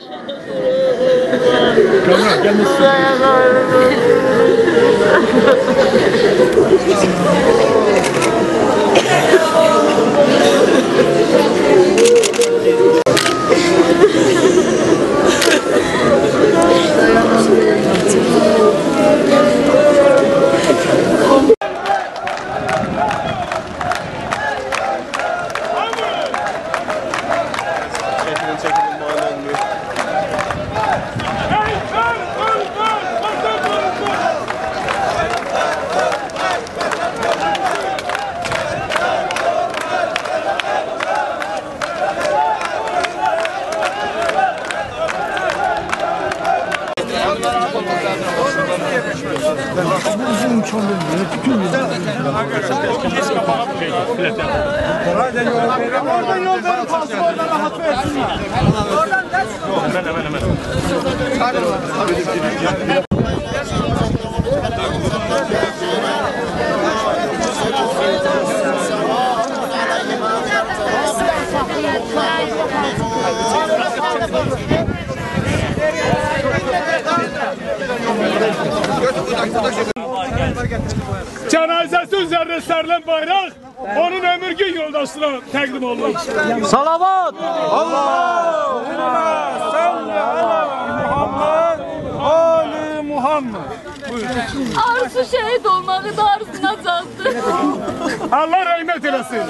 Kamera gelmesin. Oradan yol verin, kalsın oradan rahat versinler. Oradan hemen. Cenazesi üzerine serilen bayrak onun ömürgün yoldaşına təqdim olunur. Salavat! Allahümme salli ala Muhammed, Ali Muhammed. Arzu şehit olmağı da arzulacaktı. Allah rahmet eylesin.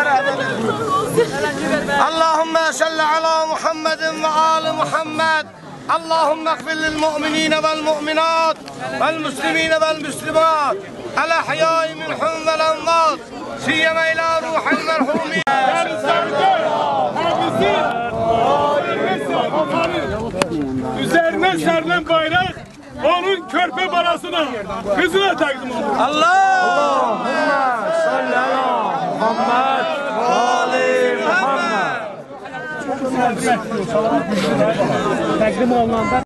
Allahümme salli ala Muhammedin ve ali Muhammed. Allahümme ekfir lil mu'minine vel mu'minat vel muslimine vel muslimat el ahyai minhum vel envat siyeme ila ruhel merhumin. Üzerine serilen bayrak onun körpe balasına, kızına təqdim olunur. Allahümme salli ala Muhammed, Ali Muhammed. Təqdim olunanda